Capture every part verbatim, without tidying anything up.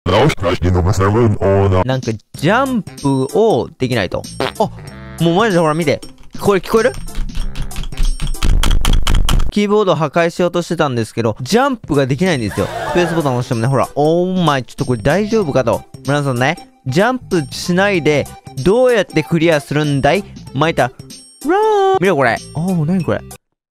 なんか、ジャンプをできないと。あ、もうマジでほら見て。これ聞こえる？キーボードを破壊しようとしてたんですけど、ジャンプができないんですよ。スペースボタンを押してもね、ほら、オーマイ、ちょっとこれ大丈夫かと。皆さんね、ジャンプしないで、どうやってクリアするんだい？マイタ、ラー見ろこれ。おー、なにこれ。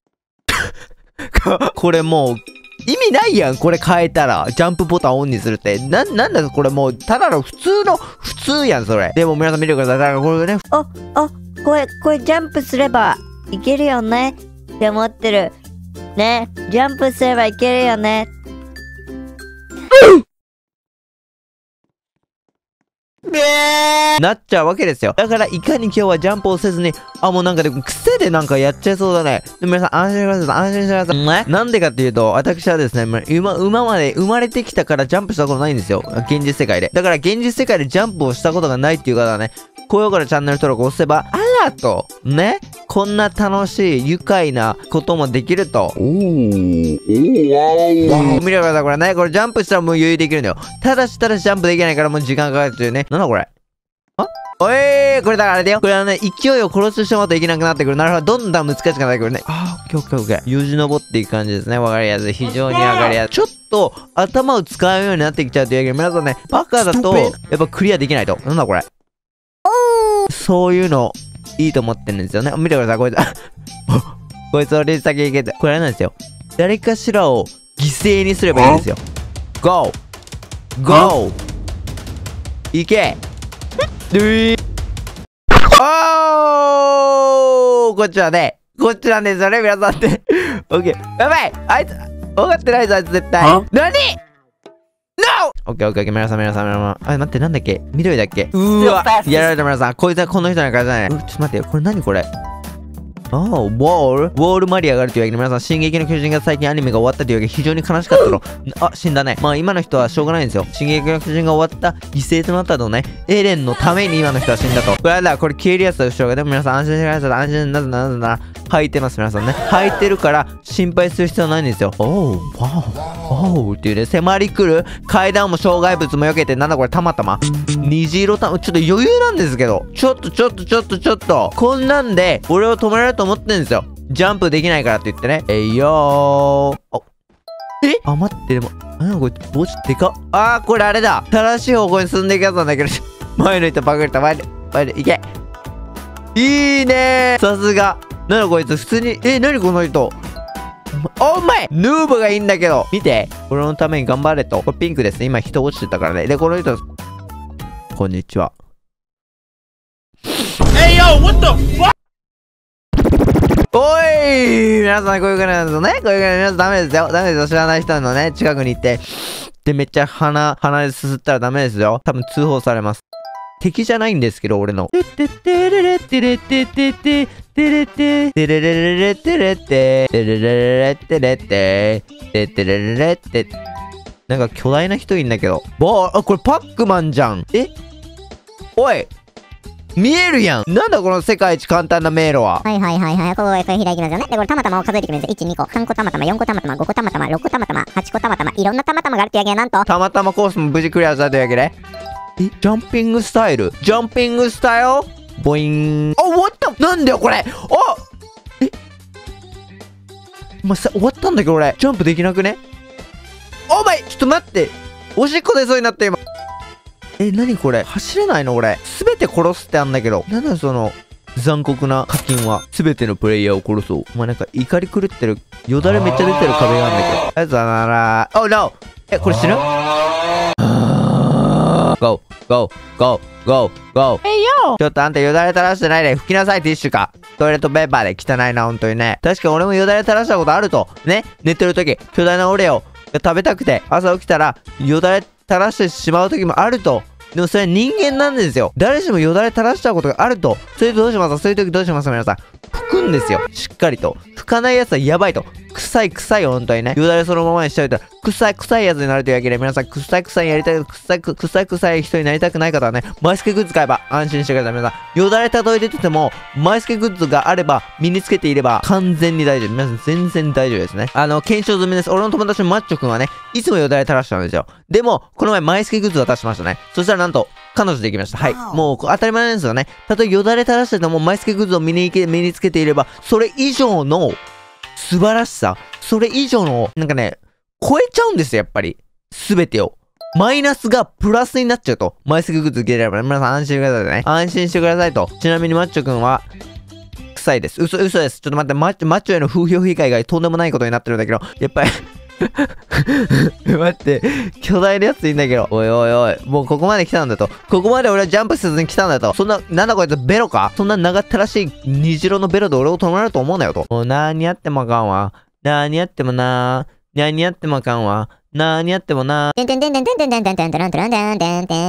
これもう、意味ないやん、これ変えたら。ジャンプボタンをオンにするって。な、なんだこれもう、ただの普通の、普通やん、それ。でも皆さん見てください。だからこれね。 あ、あ、これ、これジャンプすればいけるよねって思ってる。ね、ジャンプすればいけるよね。 なっちゃうわけですよ。だから、いかに今日はジャンプをせずに、あ、もうなんかでも癖でなんかやっちゃいそうだね。でも皆さん安心してください。安心してください。ね。なんでかっていうと、私はですね、今、今まで生まれてきたからジャンプしたことないんですよ。現実世界で。だから現実世界でジャンプをしたことがないっていう方はね、高評価のチャンネル登録を押せば、あらと、ね。こんな楽しい、愉快なこともできると。おー、おー、わー。見てください、これね。これジャンプしたらもう余裕できるんだよ。ただしたらジャンプできないからもう時間かかるっていうね。なんだこれ。あおいー、これだからあれだよ。これはね、勢いを殺してしまうといけなくなってくる。なるほど。どんどん難しくなってくるね。あー、オッケーオッケーオッケー。よじ登っていく感じですね。わかりやすい。非常にわかりやすい。ちょっと頭を使うようになってきちゃうというわけで、皆さんね、バカだと、やっぱクリアできないと。なんだこれ。そういうの、いいと思ってるんですよね。見てください、こいつ。こいつ俺先行けて。これあれなんですよ。誰かしらを犠牲にすればいいんですよ。ゴーゴーいけでーおーこっちはね、こっちなんですよね、皆さんって。オッケー。やばいあいつ、分かってないぞ、あいつ絶対。なにオッケーオッケーオッケー、皆さん皆さん皆さん。あ、待って、なんだっけ緑だっけうーわやられた皆さん。こいつはこの人なんかじゃない。ちょっと待ってよ。これ何これああ、ウォールウォールマリアがあるというわけで、皆さん、進撃の巨人が最近アニメが終わったというわけで、非常に悲しかったの。あ、死んだね。まあ、今の人はしょうがないんですよ。進撃の巨人が終わった犠牲となったのね。エレンのために今の人は死んだと。これだ、これ消えるやつだ、後ろが。でも皆さん、安心してください。安心なぜなぜなら、履いてます、皆さんね。履いてるから、心配する必要ないんですよ。おー、わお、おーっていうね、迫り来る階段も障害物も避けて、なんだこれ、たまたま。虹色た、ちょっと余裕なんですけど。ちょっとちょっとちょっとちょっと。こんなんで、俺を止められると思ってんですよ。ジャンプできないからって言ってね。えいよー。あ、えあ、待って、でも、なんかこれ、帽子でかっ。あー、これあれだ。正しい方向に進んでいくやつなんだけど、前の人パクった、前で、前で、いけ。いいねー。さすが。なんだこいつ、普通に、え、なにこの人。お前ヌーブがいいんだけど見て俺のために頑張れと。これピンクですね。今人落ちてたからね。で、この人、こんにちは。Hey yo, what the fuck? おい皆さん、こういう感じなんですよね。こういう感じで皆さんダメですよ。ダメですよ。知らない人のね、近くに行って。で、めっちゃ鼻、鼻ですすったらダメですよ。多分通報されます。敵じゃないんですけど、俺の。てってってれれってれってってっててれててれれれれてれててれれれれてれてててれれれってなんか巨大な人いんだけど。ぼー、あ、これパックマンじゃん。えおい見えるやん。なんだこの世界一簡単な迷路は。 はいはいはいはい。これ、これ開きますよね。で、これたまたまを数えてくるんですよ。いち、にこ、さんこたまたま、よんこたまたま、ごこたまたま、ろっこたまたま、はちこたまたま、いろんなたまたまがあるってわけはなんと。 たまたまコースも無事クリアしたというわけで。えジャンピングスタイルジャンピングスタイルボイン。あ、終わったなんだよこれ。あえまさ、終わったんだけど俺。ジャンプできなくね。お前ちょっと待って。おしっこ出そうになって今。え、なにこれ走れないの俺。すべて殺すってあんだけど。なんだその、残酷な課金は。すべてのプレイヤーを殺そう。お前なんか怒り狂ってる。よだれめっちゃ出てる壁があるんだけど。ありがとうございます。Oh no! え、これ死ぬゴーゴーゴーゴーゴー。えいよちょっとあんたよだれ垂らしてないで拭きなさいティッシュか。トイレットペーパーで汚いな、ほんとにね。確か俺もよだれ垂らしたことあると。ね寝てるとき、巨大なオレオが食べたくて、朝起きたらよだれ垂らしてしまうときもあると。 でもそれは人間なんですよ。誰しもよだれ垂らしちゃうことがあると。それでどうしますか？そういう時どうしますか皆さん。拭くんですよ。しっかりと。拭かないやつはやばいと。臭い臭いよ、本当にね。よだれそのままにしちゃうと、臭い臭いやつになるというわけで、皆さん、臭い臭いやりたい、臭い臭い臭い人になりたくない方はね、マイスケグッズ買えば安心してください。皆さん、よだれ例え出てても、マイスケグッズがあれば、身につけていれば、完全に大丈夫。皆さん、全然大丈夫ですね。あの、検証済みです。俺の友達のマッチョくんはね、いつもよだれ垂らしたんですよ。でも、この前、マイスケグッズ渡しましたね。そしたらなんと、彼女できました。はい。もう、当たり前なんですよね。たとえよだれ垂らしてても、マイスケグッズを身に身につけていれば、それ以上の素晴らしさ、それ以上の、なんかね、超えちゃうんですよ、やっぱり。すべてを。マイナスがプラスになっちゃうと。マイスケグッズつければ、皆さん安心してくださいね。安心してくださいと。ちなみにマッチョくんは、臭いです。嘘、嘘です。ちょっと待って、マッチョ、マッチョへの風評被害がとんでもないことになってるんだけど、やっぱり待って、巨大なやついいんだけど。おいおいおい、もうここまで来たんだと。ここまで俺はジャンプせずに来たんだと。そんな、なんだこいつベロか？そんな長ったらしい虹色のベロで俺を止まると思うなよと。もう何やってもあかんわ。何やってもなー。何やってもあかんわ。何やってもなー。てんてんてんてんてんてんてんてんてんてんてんてんてんてんて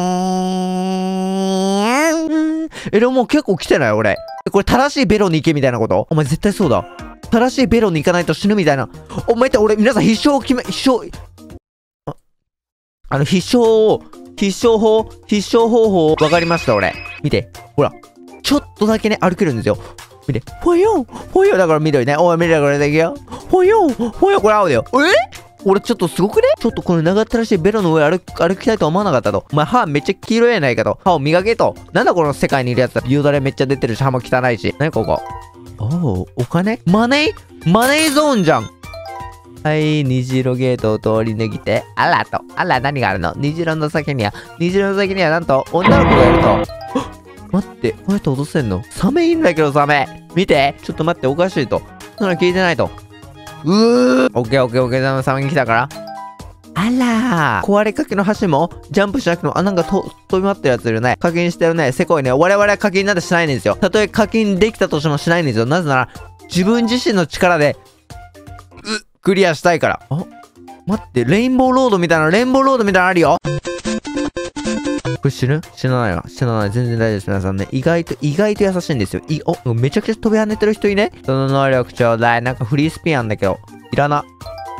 ん。え、でももう結構来てない俺。これ正しいベロに行けみたいなこと？お前絶対そうだ。正しいベロに行かないと死ぬみたいな。お前って俺、皆さん必勝を決め、必勝、あ、あの、必勝を、必勝法、必勝方法、わかりました俺。見て。ほら。ちょっとだけね、歩けるんですよ。見て。ほよほよだから緑ね。おい、緑だからだけよ。ほよほよこれ青だよ。え俺ちょっとすごくねちょっとこの長ったらしいベロの上歩く、歩きたいと思わなかったと。お前歯めっちゃ黄色いやないかと。歯を磨けと。なんだこの世界にいるやつだ。よだれめっちゃ出てるし、歯も汚いし。なにここ。おお、お金マネーマネーゾーンじゃん。はい、虹色ゲートを通り抜けて、あらと。あら、何があるの？虹色の先には、虹色の先にはなんと、女の子がいると。待って、こうやって落とせんの？サメいいんだけど、サメ。見て。ちょっと待って、おかしいと。そんなの聞いてないと。うー。オッケーオッケーオッケー、サメに来たから。あらー。壊れかけの橋も、ジャンプしなくても、あ、なんかと、飛び回ってるやついるね。課金してるね。せこいね。我々は課金なんてしないんですよ。たとえ課金できたとしてもしないんですよ。なぜなら、自分自身の力で、う、クリアしたいから。あ、待って、レインボーロードみたいな、レインボーロードみたいなのあるよ。これ死ぬ？死なないわ。死なない。全然大丈夫です。皆さんね。意外と、意外と優しいんですよ。い、お、めちゃくちゃ飛び跳ねてる人いね。その能力ちょうだい。なんかフリースピンあんだけど。いらな。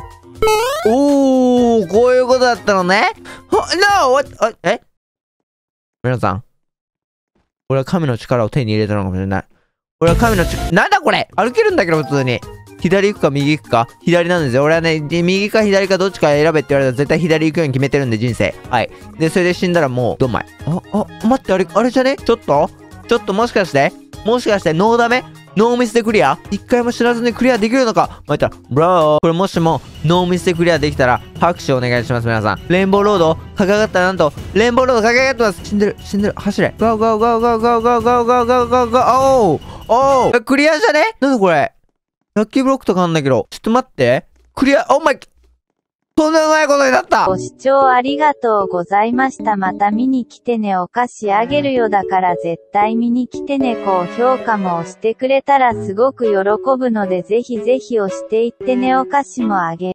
おー、こういうことだったのね。No! What? あ、え皆さん。俺は神の力を手に入れたのかもしれない。俺は神の力、なんだこれ歩けるんだけど、普通に。左行くか右行くか左なんですよ。俺はね、右か左かどっちか選べって言われたら絶対左行くように決めてるんで、人生。はい。で、それで死んだらもう、どんまい。あ、あ、待って、あれ、あれじゃねちょっとちょっともしかしてもしかしてノーダメノーミスでクリア一回も知らずにクリアできるのか待ったら、ブロー。これもしもノーミスでクリアできたら、拍手お願いします、皆さん。レインボーロード駆け上がったらなんと、レインボーロード駆け上がってます。死んでる、死んでる。走れ。ゴーゴーゴーゴーゴーゴーゴーゴーゴーゴーゴーおーおークリアじゃねなんだこれラッキーブロックとかあんだけど。ちょっと待って。クリア、お前、とんでもないことになった。 ご視聴ありがとうございました。また見に来てね。お菓子あげるよだから絶対見に来てね。高評価も押してくれたらすごく喜ぶのでぜひぜひ押していってね。お菓子もあげる。